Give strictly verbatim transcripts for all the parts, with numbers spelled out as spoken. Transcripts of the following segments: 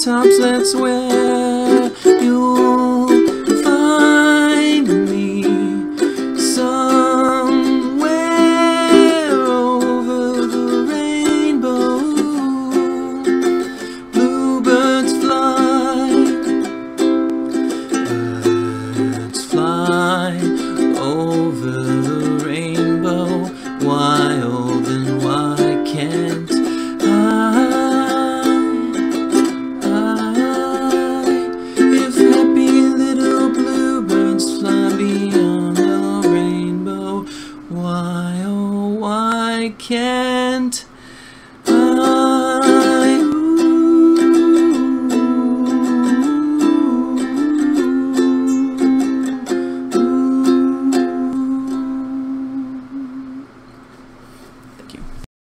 treetops, that's where you'll find me. Somewhere over the rainbow, bluebirds fly, birds fly over the rainbow, wild and why can't can't I? Thank you.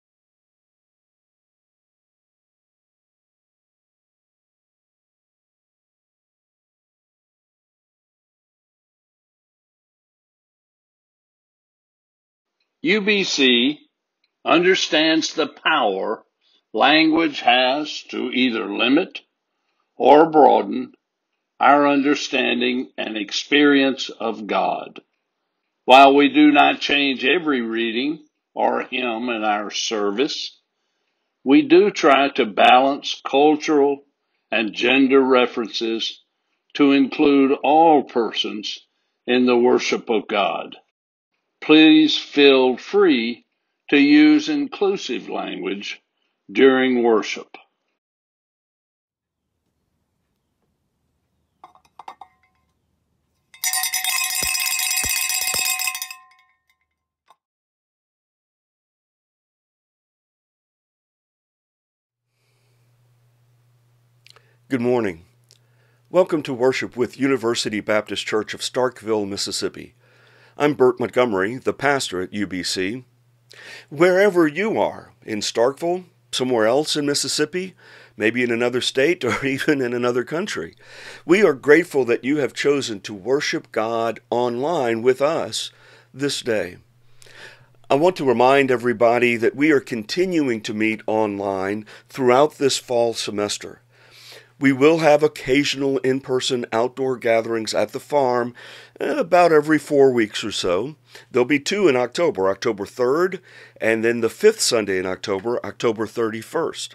U B C understands the power language has to either limit or broaden our understanding and experience of God. While we do not change every reading or hymn in our service, we do try to balance cultural and gender references to include all persons in the worship of God. Please feel free to use inclusive language during worship. Good morning. Welcome to worship with University Baptist Church of Starkville, Mississippi. I'm Bert Montgomery, the pastor at U B C. Wherever you are, in Starkville, somewhere else in Mississippi, maybe in another state or even in another country, we are grateful that you have chosen to worship God online with us this day. I want to remind everybody that we are continuing to meet online throughout this fall semester. We will have occasional in-person outdoor gatherings at the farm about every four weeks or so. There'll be two in October, October third, and then the fifth Sunday in October, October thirty-first.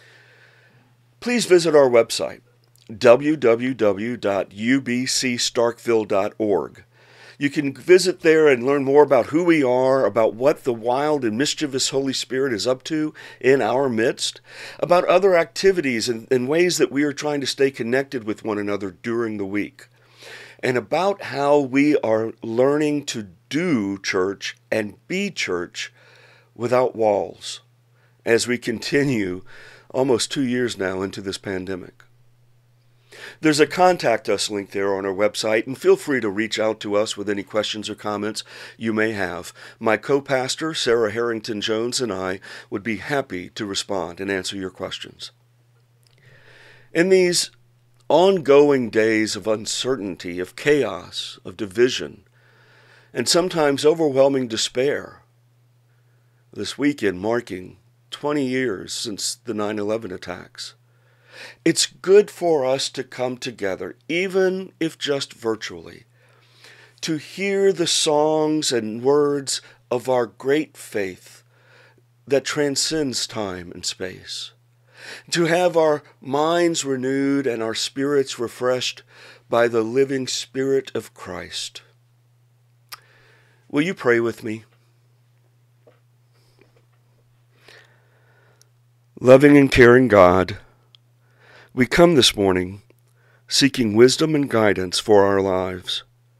Please visit our website, w w w dot u b c starkville dot org. You can visit there and learn more about who we are, about what the wild and mischievous Holy Spirit is up to in our midst, about other activities and, and ways that we are trying to stay connected with one another during the week, and about how we are learning to do church and be church without walls as we continue almost two years now into this pandemic. There's a Contact Us link there on our website, and feel free to reach out to us with any questions or comments you may have. My co-pastor, Sarah Harrington-Jones, and I would be happy to respond and answer your questions. In these ongoing days of uncertainty, of chaos, of division, and sometimes overwhelming despair, this weekend marking twenty years since the nine eleven attacks, it's good for us to come together, even if just virtually, to hear the songs and words of our great faith that transcends time and space, to have our minds renewed and our spirits refreshed by the living Spirit of Christ. Will you pray with me? Loving and caring God, we come this morning seeking wisdom and guidance for our lives.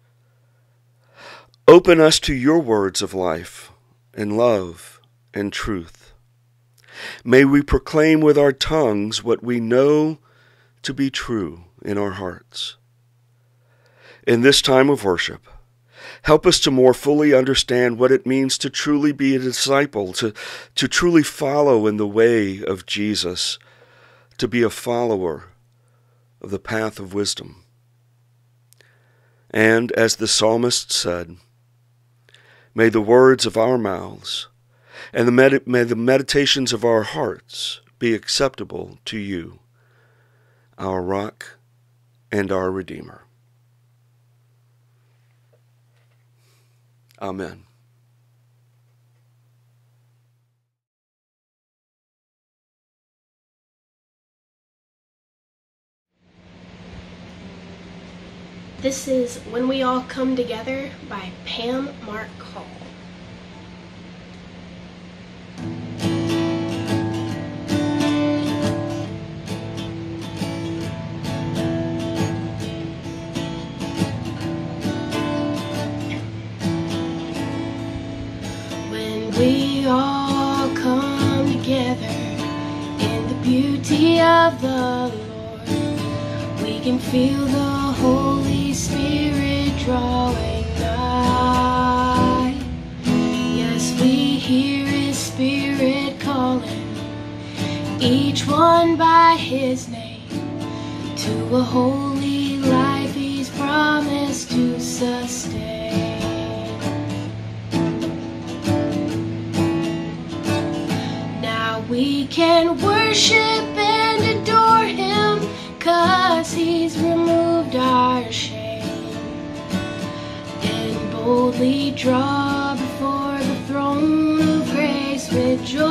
Open us to your words of life and love and truth. May we proclaim with our tongues what we know to be true in our hearts. In this time of worship, help us to more fully understand what it means to truly be a disciple, to, to truly follow in the way of Jesus, to be a follower of the path of wisdom. And as the psalmist said, may the words of our mouths and the med- may the meditations of our hearts be acceptable to you, our rock, and our Redeemer. Amen. This is When We All Come Together by Pam Mark Hall. When we all come together in the beauty of the Lord, we can feel the Holy Spirit drawing nigh. Yes, we hear His Spirit calling each one by His name to a holy life He's promised to sustain. Now we can worship and adore Him, 'cause He's removed our shame, and boldly draw before the throne of grace with joy.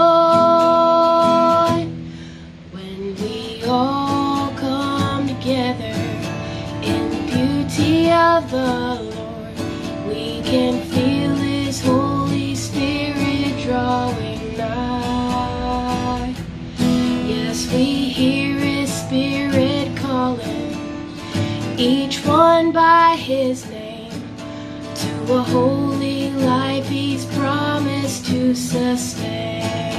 When we all come together in the beauty of the Lord, we can feel His Holy Spirit drawing nigh. Yes, we hear His Spirit calling each one by His name to a holy life He's promised to sustain.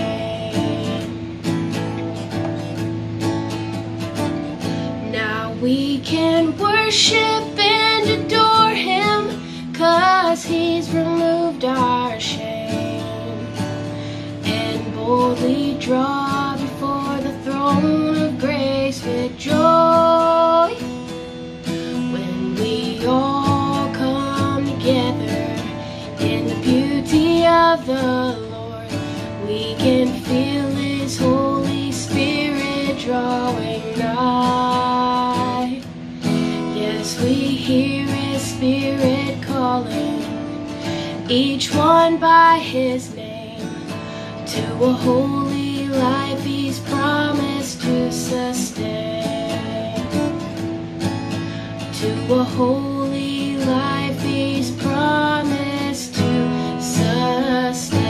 Now we can worship and adore Him, 'cause He's removed our shame, and boldly draw before the throne of grace with joy. When we all come together in the beauty of the Lord, we can feel His Holy Spirit drawing nigh. Yes, we hear His Spirit calling each one by His name to a holy life He's promised to sustain. To a holy life He's promised to sustain.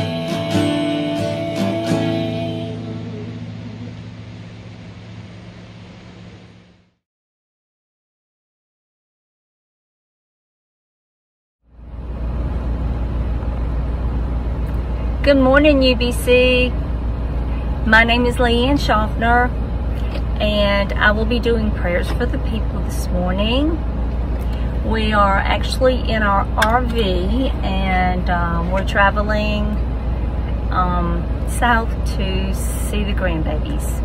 Good morning, U B C. My name is Leanne Schaffner, and I will be doing prayers for the people this morning. We are actually in our R V, and um, we're traveling um, south to see the grandbabies.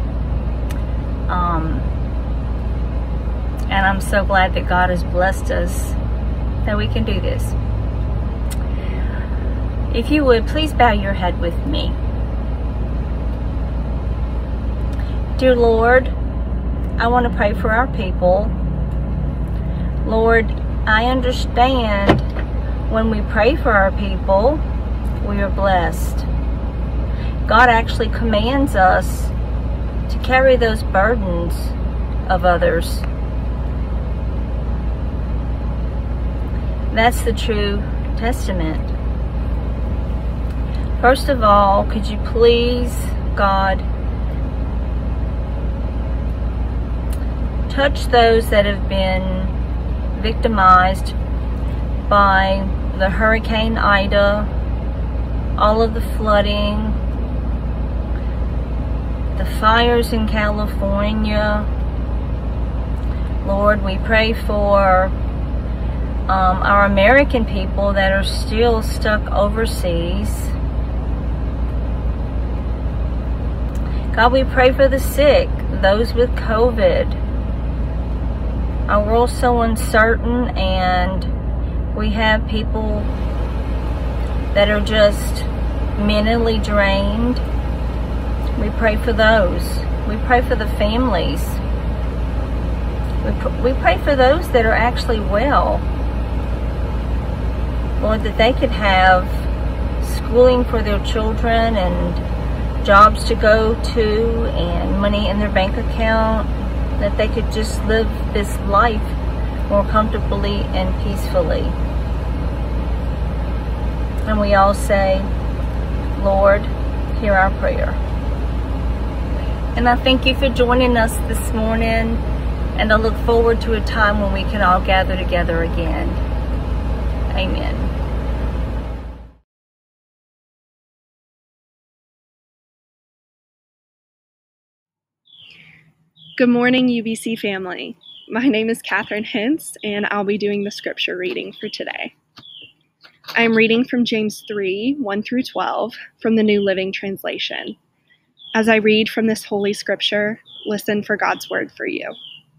Um, and I'm so glad that God has blessed us that we can do this. If you would, please bow your head with me. Dear Lord, I want to pray for our people. Lord, I understand when we pray for our people, we are blessed. God actually commands us to carry those burdens of others. That's the true testament. First of all, could you please, God, touch those that have been victimized by the Hurricane Ida, all of the flooding, the fires in California. Lord, we pray for um, our American people that are still stuck overseas. God, we pray for the sick, those with COVID. Our world's so uncertain, and we have people that are just mentally drained. We pray for those. We pray for the families We, pr- we pray for those that are actually well. Lord, that they could have schooling for their children and jobs to go to and money in their bank account, that they could just live this life more comfortably and peacefully. And we all say, Lord, hear our prayer. And I thank you for joining us this morning, and I look forward to a time when we can all gather together again. Amen. Good morning, U B C family. My name is Catherine Hintz, and I'll be doing the scripture reading for today. I am reading from James three, one through twelve, from the New Living Translation. As I read from this holy scripture, listen for God's word for you.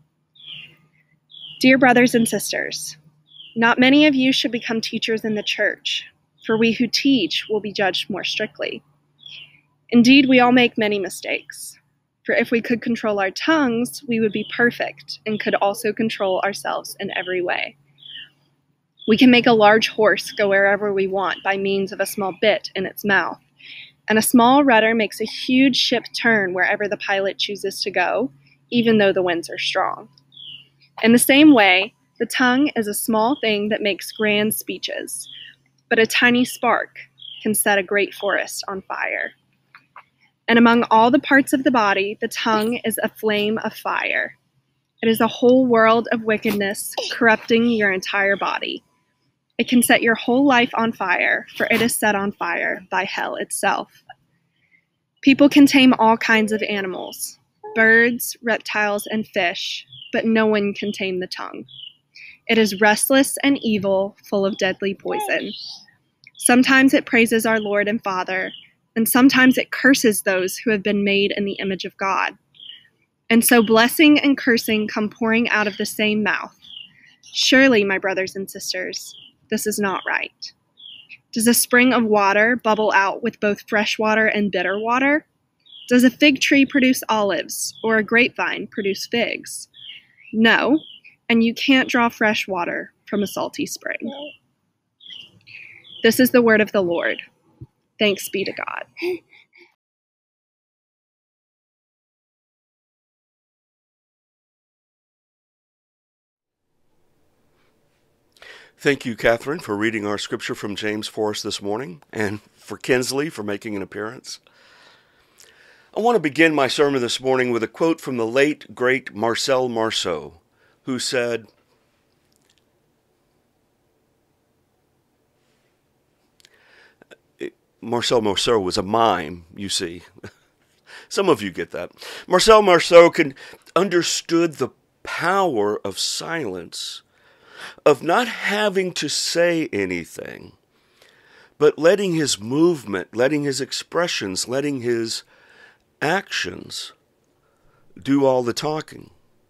Dear brothers and sisters, not many of you should become teachers in the church, for we who teach will be judged more strictly. Indeed, we all make many mistakes. For if we could control our tongues, we would be perfect and could also control ourselves in every way. We can make a large horse go wherever we want by means of a small bit in its mouth, and a small rudder makes a huge ship turn wherever the pilot chooses to go, even though the winds are strong. In the same way, the tongue is a small thing that makes grand speeches, but a tiny spark can set a great forest on fire. And among all the parts of the body, the tongue is a flame of fire. It is a whole world of wickedness, corrupting your entire body. It can set your whole life on fire, for it is set on fire by hell itself. People can tame all kinds of animals, birds, reptiles, and fish, but no one can tame the tongue. It is restless and evil, full of deadly poison. Sometimes it praises our Lord and Father, and sometimes it curses those who have been made in the image of God. And so blessing and cursing come pouring out of the same mouth. Surely, my brothers and sisters, this is not right. Does a spring of water bubble out with both fresh water and bitter water? Does a fig tree produce olives, or a grapevine produce figs? No, and you can't draw fresh water from a salty spring. This is the word of the Lord. Thanks be to God. Thank you, Catherine, for reading our scripture from James for us this morning, and for Kinsley for making an appearance. I want to begin my sermon this morning with a quote from the late, great Marcel Marceau, who said, Marcel Marceau was a mime, you see. Some of you get that. Marcel Marceau can, understood the power of silence, of not having to say anything, but letting his movement, letting his expressions, letting his actions do all the talking.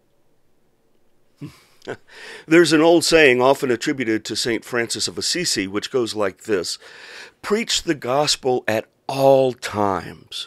There's an old saying often attributed to Saint Francis of Assisi, which goes like this: preach the gospel at all times.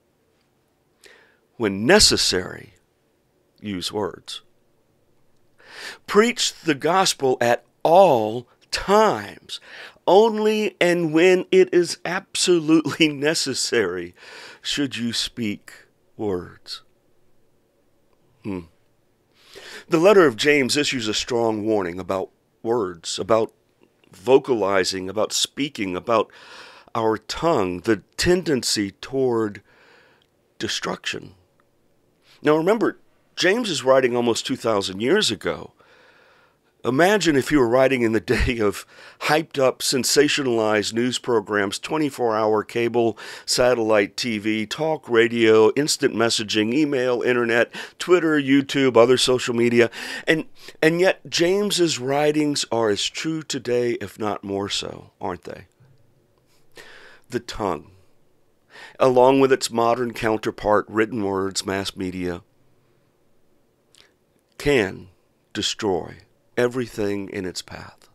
When necessary, use words. Preach the gospel at all times. Only and when it is absolutely necessary should you speak words. Hmm. The letter of James issues a strong warning about words, about vocalizing, about speaking, about our tongue, the tendency toward destruction. Now remember, James is writing almost two thousand years ago. Imagine if he were writing in the day of hyped-up, sensationalized news programs, twenty-four hour cable, satellite T V, talk radio, instant messaging, email, internet, Twitter, YouTube, other social media. And, and yet James's writings are as true today, if not more so, aren't they? The tongue, along with its modern counterpart, written words, mass media, can destroy everything in its path.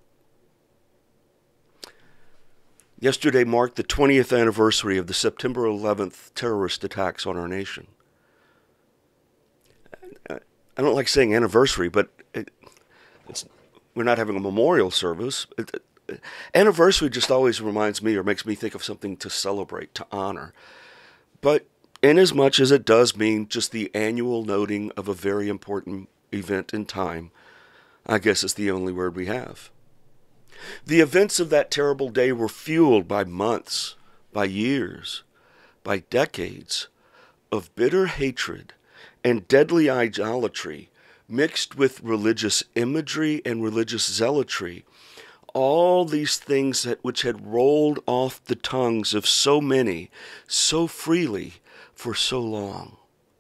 Yesterday marked the twentieth anniversary of the September eleventh terrorist attacks on our nation. I don't like saying anniversary, but it, it's, we're not having a memorial service. It, it, anniversary just always reminds me or makes me think of something to celebrate, to honor. But inasmuch as it does mean just the annual noting of a very important event in time, I guess it's the only word we have. The events of that terrible day were fueled by months, by years, by decades of bitter hatred and deadly idolatry mixed with religious imagery and religious zealotry, all these things that which had rolled off the tongues of so many so freely for so long.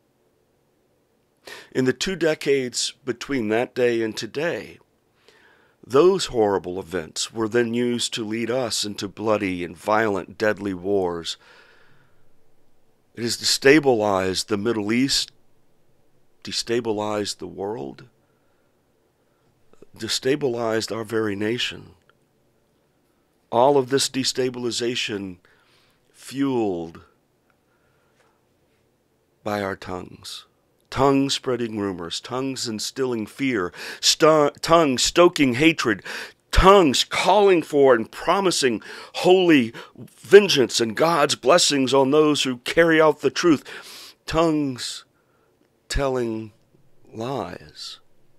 In the two decades between that day and today, those horrible events were then used to lead us into bloody and violent, deadly wars. It has destabilized the Middle East, destabilized the world, destabilized our very nation. All of this destabilization fueled by our tongues. Tongues spreading rumors, tongues instilling fear, st- tongues stoking hatred, tongues calling for and promising holy vengeance and God's blessings on those who carry out the truth, tongues telling lies.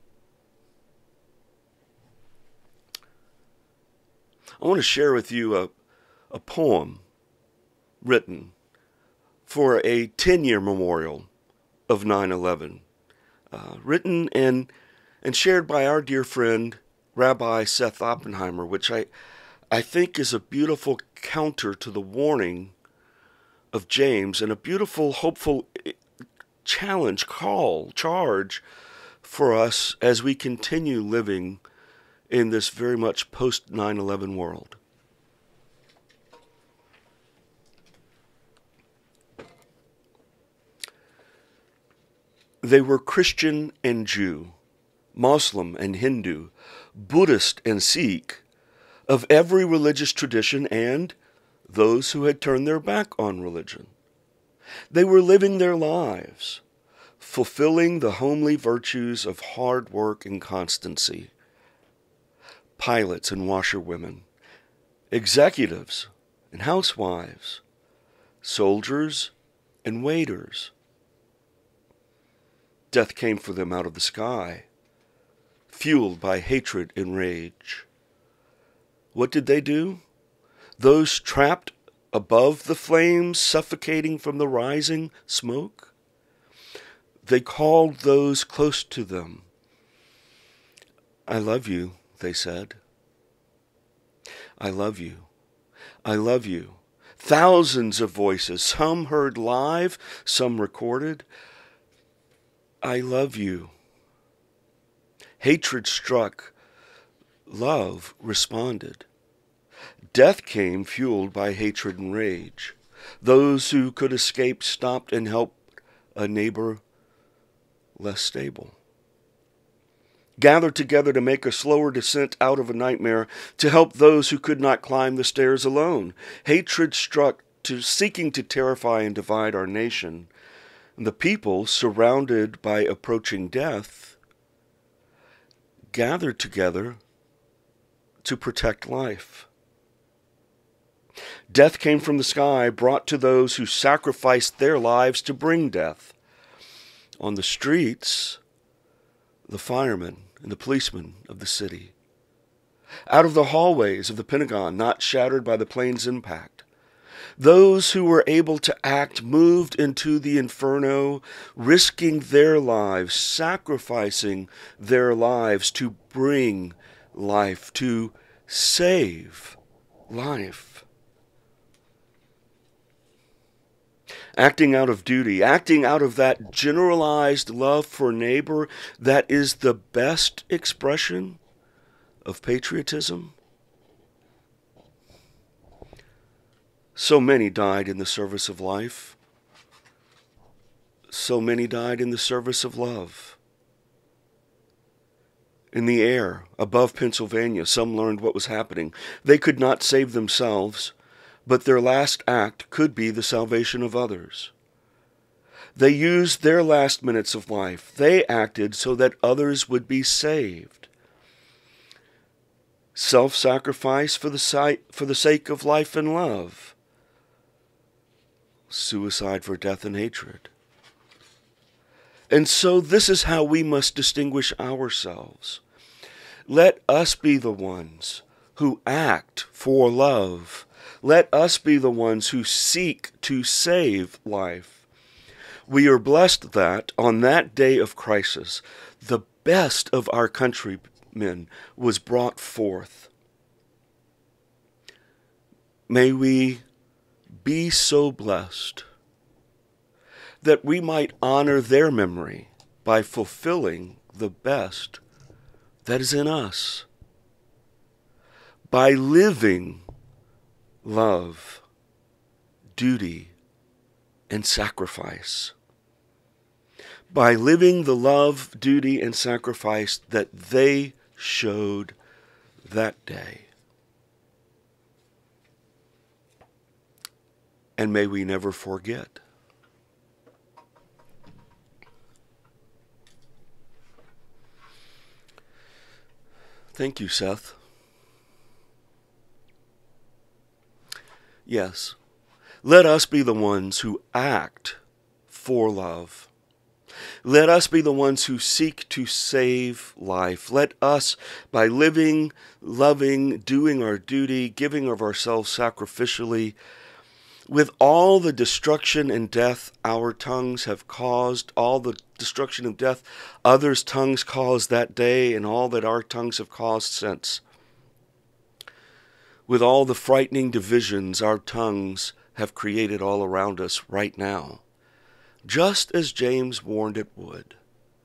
I want to share with you a, a poem written for a ten-year memorial of nine eleven, uh, written and and shared by our dear friend Rabbi Seth Oppenheimer, which I I think is a beautiful counter to the warning of James and a beautiful, hopeful challenge, call, charge for us as we continue living in this very much post nine eleven world. They were Christian and Jew, Muslim and Hindu, Buddhist and Sikh, of every religious tradition and those who had turned their back on religion. They were living their lives, fulfilling the homely virtues of hard work and constancy. Pilots and washerwomen, executives and housewives, soldiers and waiters. Death came for them out of the sky, fueled by hatred and rage. What did they do? Those trapped above the flames, suffocating from the rising smoke? They called those close to them. I love you, they said. I love you. I love you. Thousands of voices, some heard live, some recorded. I love you. Hatred struck. Love responded. Death came fueled by hatred and rage. Those who could escape stopped and helped a neighbor less stable. Gathered together to make a slower descent out of a nightmare, to help those who could not climb the stairs alone. Hatred struck, to seeking to terrify and divide our nation. The people, surrounded by approaching death, gathered together to protect life. Death came from the sky, brought to those who sacrificed their lives to bring death. On the streets, the firemen and the policemen of the city. Out of the hallways of the Pentagon, not shattered by the plane's impact. Those who were able to act moved into the inferno, risking their lives, sacrificing their lives to bring life, to save life. Acting out of duty, acting out of that generalized love for neighbor that is the best expression of patriotism. So many died in the service of life. So many died in the service of love. In the air above Pennsylvania, some learned what was happening. They could not save themselves, but their last act could be the salvation of others. They used their last minutes of life. They acted so that others would be saved. Self-sacrifice for the si- for the sake of life and love. Suicide for death and hatred. And so this is how we must distinguish ourselves. Let us be the ones who act for love. Let us be the ones who seek to save life. We are blessed that on that day of crisis, the best of our countrymen was brought forth. May we be so blessed that we might honor their memory by fulfilling the best that is in us, by living love, duty, and sacrifice, by living the love, duty, and sacrifice that they showed that day. And may we never forget. Thank you, Seth. Yes, let us be the ones who act for love. Let us be the ones who seek to save life. Let us, by living, loving, doing our duty, giving of ourselves sacrificially, with all the destruction and death our tongues have caused, all the destruction and death others' tongues caused that day, and all that our tongues have caused since, with all the frightening divisions our tongues have created all around us right now, just as James warned it would.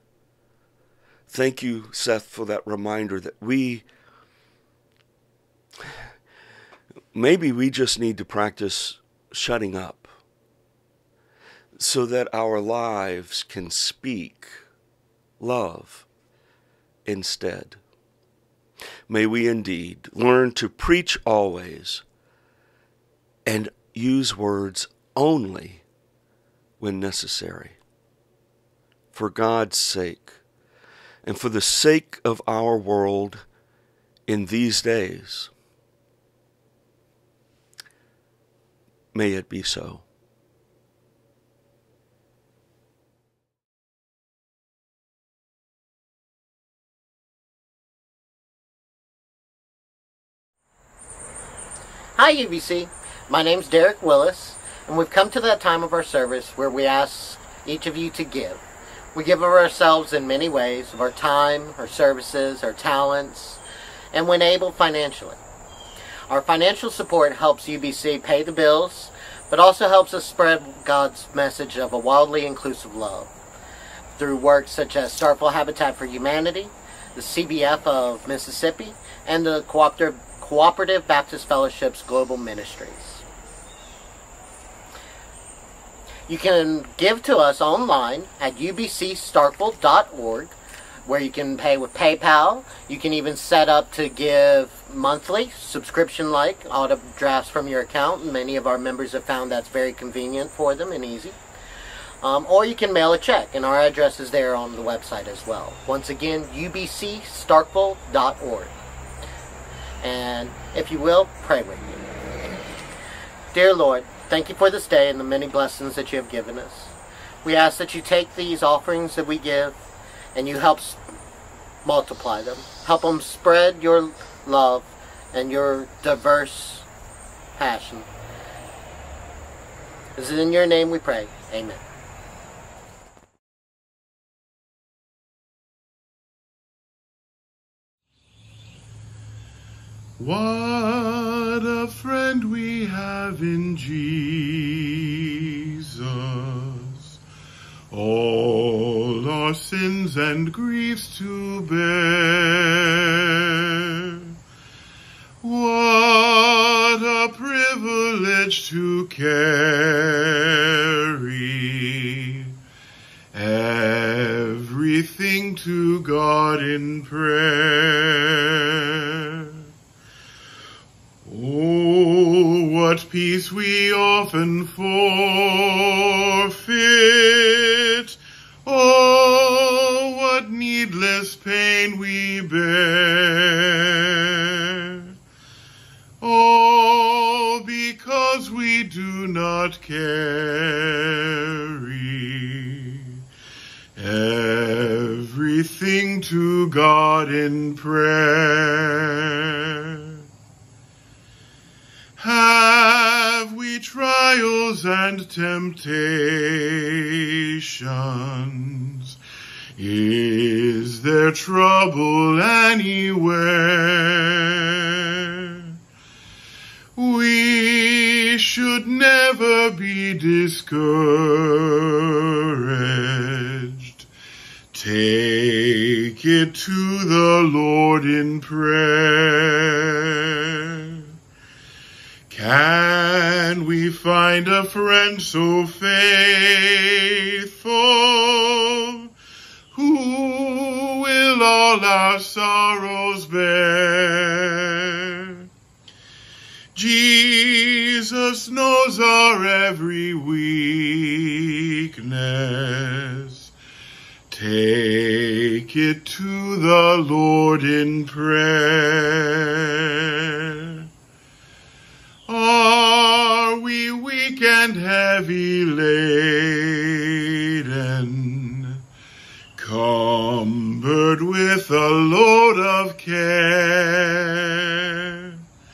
Thank you, Seth, for that reminder that we, maybe we just need to practice shutting up so that our lives can speak love instead. May we indeed learn to preach always and use words only when necessary, for God's sake and for the sake of our world in these days. May it be so. Hi U B C, my name's Derek Willis, and we've come to that time of our service where we ask each of you to give. We give of ourselves in many ways, of our time, our services, our talents, and when able, financially. Our financial support helps U B C pay the bills, but also helps us spread God's message of a wildly inclusive love through works such as Starkville Habitat for Humanity, the C B F of Mississippi, and the Cooperative, Cooperative Baptist Fellowship's Global Ministries. You can give to us online at u b c starkville dot org, where you can pay with PayPal. You can even set up to give monthly, subscription-like, auto drafts from your account. Many of our members have found that's very convenient for them and easy. Um, or you can mail a check, and our address is there on the website as well. Once again, u b c starkville dot org. And if you will, pray with me. Dear Lord, thank you for this day and the many blessings that you have given us. We ask that you take these offerings that we give and you help multiply them. Help them spread your love and your diverse passion. This is in your name we pray. Amen. What a friend we have in Jesus. All our sins and griefs to bear. What a privilege to carry everything to God in prayer. Oh, what peace we often forfeit. Oh, what needless pain we bear. All because we do not carry everything to God in prayer. Have we trials and temptations? Is there trouble anywhere? We should never be discouraged. Take it to the Lord in prayer. Can we find a friend so faithful, who will all our sorrows bear? Jesus knows our every weakness. Take it to the Lord in prayer. Are we weak and heavy laden, cumbered with a load of care?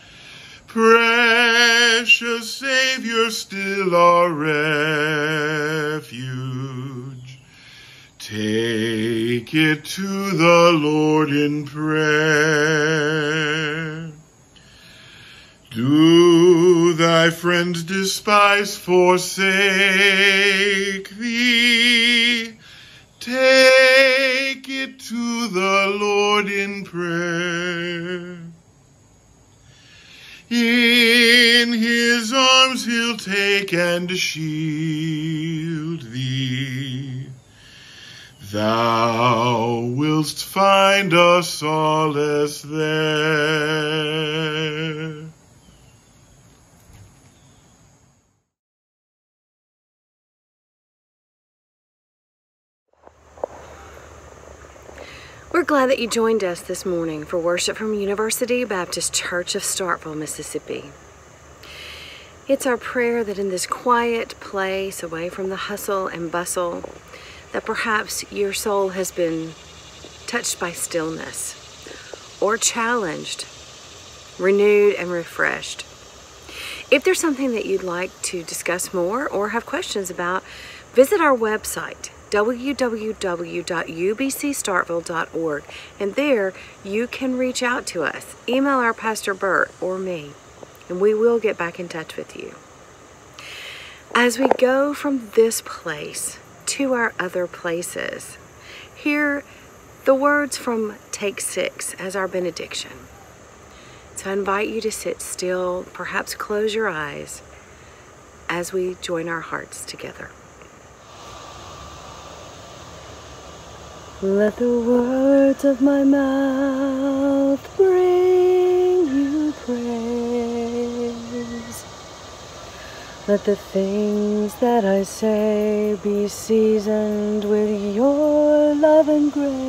Precious Savior, still our refuge, take it to the Lord in prayer. Do thy friends despise, forsake thee? Take it to the Lord in prayer. In his arms he'll take and shield thee. Thou wilt find a solace there. We're glad that you joined us this morning for worship from University Baptist Church of Starkville, Mississippi. It's our prayer that in this quiet place, away from the hustle and bustle, that perhaps your soul has been touched by stillness, or challenged, renewed, and refreshed. If there's something that you'd like to discuss more or have questions about, visit our website, w w w dot u b c starkville dot org, and there you can reach out to us. Email our Pastor Bert or me, and we will get back in touch with you. As we go from this place to our other places, hear the words from Take Six as our benediction. So I invite you to sit still, perhaps close your eyes as we join our hearts together. Let the words of my mouth bring you praise. Let the things that I say be seasoned with your love and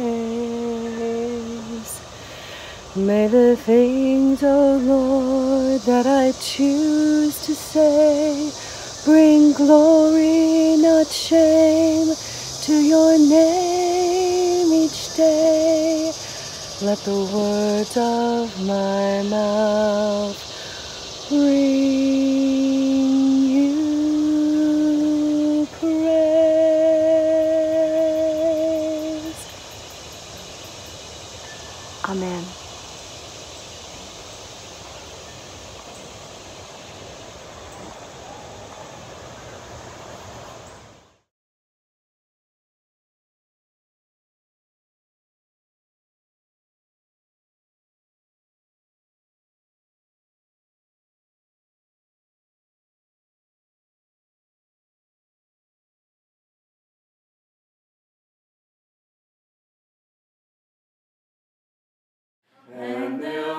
grace. May the things, O Lord, that I choose to say bring glory, not shame, to your name each day. Let the words of my mouth bring you praise. Amen. And there